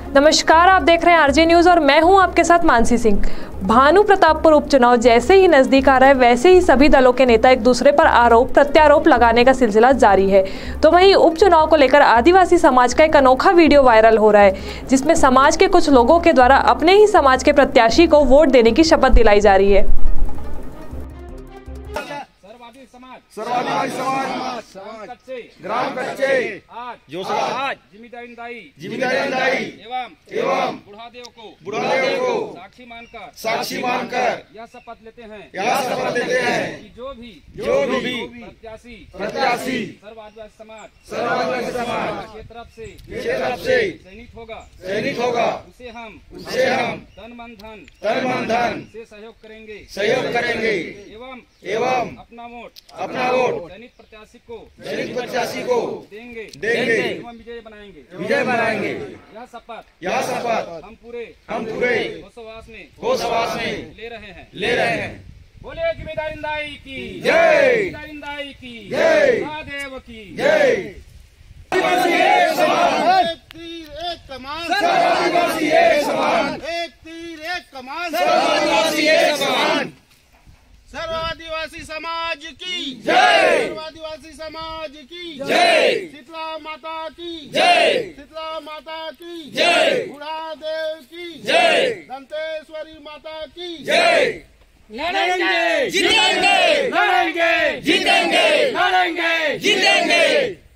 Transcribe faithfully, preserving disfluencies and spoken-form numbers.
नमस्कार, आप देख रहे हैं आरजे न्यूज और मैं हूं आपके साथ मानसी सिंह। भानु प्रतापपुर उपचुनाव जैसे ही नजदीक आ रहा है वैसे ही सभी दलों के नेता एक दूसरे पर आरोप प्रत्यारोप लगाने का सिलसिला जारी है। तो वहीं उपचुनाव को लेकर आदिवासी समाज का एक अनोखा वीडियो वायरल हो रहा है, जिसमें समाज के कुछ लोगों के द्वारा अपने ही समाज के प्रत्याशी को वोट देने की शपथ दिलाई जा रही है। सर्वाधिकारी समाज समाज ग्राम कच्चे आज जो आज जिम्मेदारी जिम्मेदारी एवं एवं बुढ़ादेव को बुढ़ादेव को साक्षी मानकर साक्षी मानकर यह शपथ लेते हैं यह शपथ लेते हैं कि जो भी जो भी प्रत्याशी प्रत्याशी सर्व आदिवासी समाज सर्व आदिवासी समाज की तरफ से की तरफ से चयनित होगा चयनित होगा उसे हम उसे हम तन मन धन तन मन धन से सहयोग करेंगे सहयोग करेंगे एवं एवं अपना वोट अपना वोट चयनित प्रत्याशी को चयनित प्रत्याशी को देंगे देंगे एवं विजय बनाएंगे विजय बनाएंगे। यह शपथ यह शपथ हम पूरे हम पूरे होशवास में होशवास में ले रहे हैं ले रहे हैं। बोले जिम्मेदारी की जय, जिम्मेदारी की जय, महादेव की जय। एक तीर एक कमान सर्वादिवासी एक समान, एक तीर एक कमान सर्वादिवासी एक समान। सर्व आदिवासी समाज की जय, सर्व आदिवासी समाज की जय, शीतला माता की जय, शीतला माता की जय, बुढ़ादेव की जय, दंतेश्वरी माता की जय। लड़ेंगे जीतेंगे, लड़ेंगे जीतेंगे, लड़ेंगे जीतेंगे।